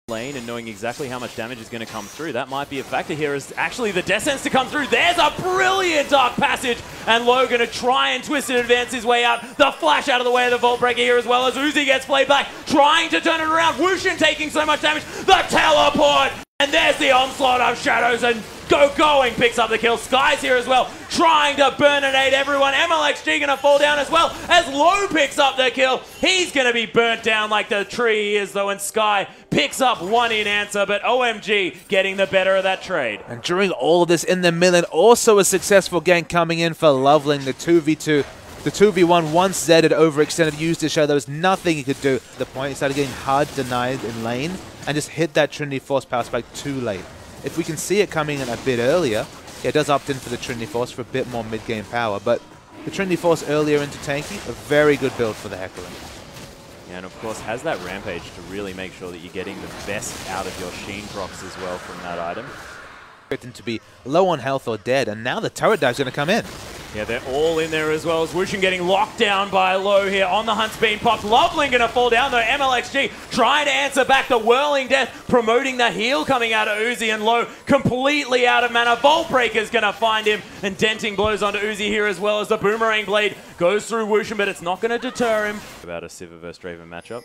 lane and knowing exactly how much damage is going to come through. That might be a factor here as actually the Death Sentence to come through. There's a brilliant Dark Passage and Low going to try and twist and advance his way out. The flash out of the way of the Vault Breaker here as well as Uzi gets played back, trying to turn it around. Wushin taking so much damage. The teleport! And there's the onslaught of Shadows and Going picks up the kill. Sky's here as well, trying to burninate everyone. MLXG gonna fall down as well as Low picks up the kill. He's gonna be burnt down like the tree he is though, and Sky picks up one in answer, but OMG getting the better of that trade. And during all of this in the middle, also a successful gank coming in for Loveling, the 2v2. The 2v1, once Zed had overextended, used to show there was nothing he could do. At the point he started getting hard denied in lane and just hit that Trinity Force power spike too late. If we can see it coming in a bit earlier, yeah, it does opt in for the Trinity Force for a bit more mid-game power, but the Trinity Force earlier into tanky, a very good build for the Hecarim. Yeah, and of course has that Rampage to really make sure that you're getting the best out of your Sheen procs as well from that item. Expecting to be low on health or dead, and now the turret dive's going to come in. Yeah, they're all in there as well as Wushin getting locked down by Low here. On the hunt's being popped. Loveling going to fall down though. MLXG trying to answer back. The Whirling Death promoting the heal coming out of Uzi, and Low completely out of mana. Vault Breaker's going to find him and denting blows onto Uzi here as well as the Boomerang Blade goes through Wushin, but it's not going to deter him. About a Sivir vs Draven matchup.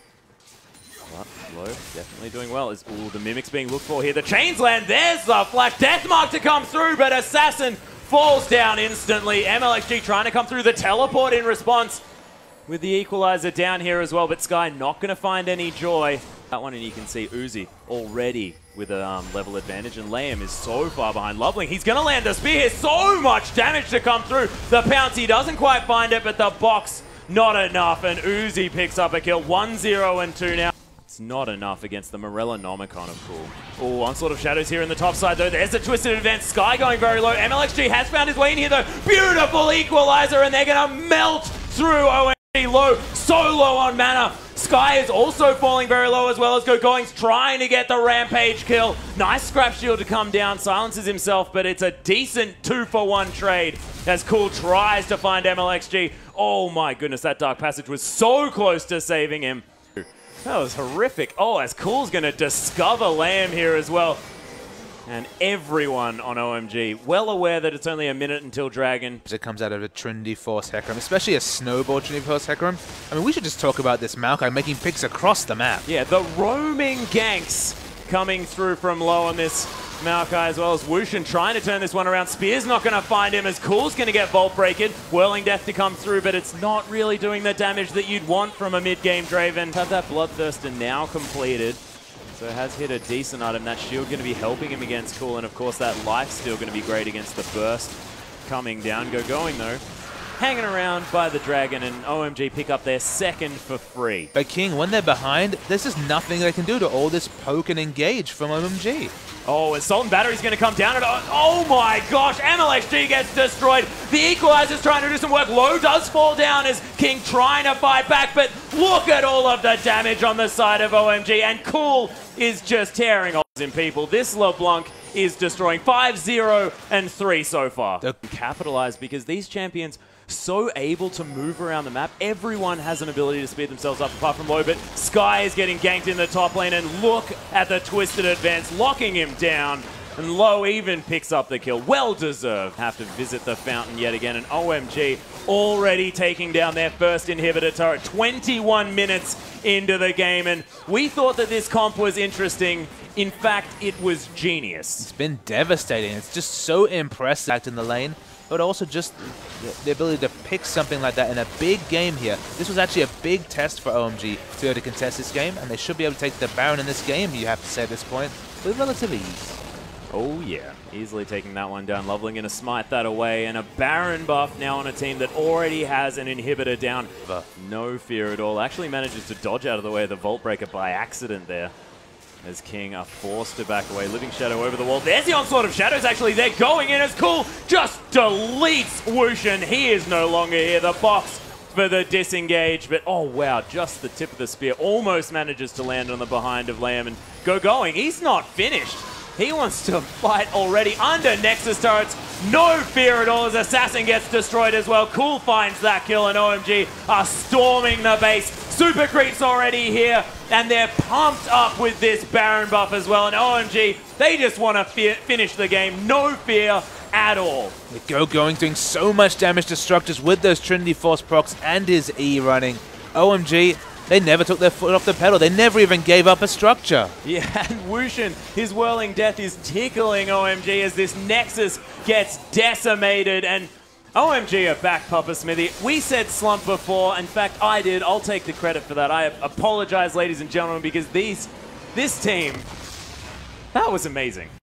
But Low definitely doing well. Ooh, the Mimics being looked for here. The chains land. There's the flash. Deathmark to come through, but Assassin falls down instantly. MLXG trying to come through the teleport in response with the equalizer down here as well, but Sky not going to find any joy. That one, and you can see Uzi already with a level advantage, and Liam is so far behind Loveling. He's going to land a spear here. So much damage to come through. The pounce, he doesn't quite find it, but the box, not enough, and Uzi picks up a kill. 1-0 and 2 now. It's not enough against the Morellonomicon of Cool. Oh, Onslaught of Shadows here in the top side though. There's a twisted advance. Sky going very low. MLXG has found his way in here though. Beautiful equalizer, and they're going to melt through OMG. Low. So low on mana. Sky is also falling very low as well as Going's trying to get the Rampage kill. Nice scrap shield to come down. Silences himself, but it's a decent 2-for-1 trade as Cool tries to find MLXG. Oh my goodness, that Dark Passage was so close to saving him. That was horrific. Oh, as Cool's going to discover Lamb here as well. And everyone on OMG well aware that it's only a minute until Dragon. It comes out of a Trinity Force Hecarim, especially a Snowball Trinity Force Hecarim. I mean, we should just talk about this Maokai making picks across the map. Yeah, the roaming ganks coming through from Low on this Maokai as well as Wushin trying to turn this one around. Spear's not going to find him as Cool's going to get Vault Breaking. Whirling Death to come through, but it's not really doing the damage that you'd want from a mid-game Draven. Have that Bloodthirster now completed. So has hit a decent item. That shield going to be helping him against Cool, and of course that life's still going to be great against the burst coming down. Going though. Hanging around by the Dragon, and OMG pick up their second for free. But King, when they're behind, there's just nothing they can do to all this poke and engage from OMG. Oh, Assault and Battery's going to come down. Oh my gosh, MLXG gets destroyed. The Equalizer's trying to do some work. Low does fall down as King trying to fight back, but look at all of the damage on the side of OMG, and Cool is just tearing holes in people. This LeBlanc is destroying 5-0 and 3 so far. Capitalize because these champions so able to move around the map. Everyone has an ability to speed themselves up apart from Low, but Sky is getting ganked in the top lane, and look at the twisted advance locking him down, and Low even picks up the kill. Well deserved. Have to visit the fountain yet again, and OMG already taking down their first inhibitor turret 21 minutes into the game, and we thought that this comp was interesting. In fact, it was genius. It's been devastating. It's just so impressive act in the lane, but also just the ability to pick something like that in a big game here. This was actually a big test for OMG to be able to contest this game, and they should be able to take the Baron in this game, you have to say at this point, with relative ease. Oh yeah, easily taking that one down. Loveling going to smite that away, and a Baron buff now on a team that already has an inhibitor down. No fear at all. Actually manages to dodge out of the way of the Vault Breaker by accident there, as King are forced to back away. Living Shadow over the wall. There's the Onslaught of Shadows, actually. They're going in as Cool just deletes Wushin. He is no longer here. The box for the disengage, but oh wow, just the tip of the spear. Almost manages to land on the behind of Liam, and going. He's not finished. He wants to fight already under Nexus turrets. No fear at all as Assassin gets destroyed as well. Cool finds that kill, and OMG are storming the base. Super Creeps already here, and they're pumped up with this Baron buff as well. And OMG, they just want to finish the game. No fear at all. Going doing so much damage to structures with those Trinity Force procs and his E running. OMG, they never took their foot off the pedal. They never even gave up a structure. Yeah, and Wushin, his Whirling Death is tickling OMG as this Nexus gets decimated. And OMG are back, Papa Smithy. We said slump before. In fact, I did. I'll take the credit for that. I apologize, ladies and gentlemen, because this team, that was amazing.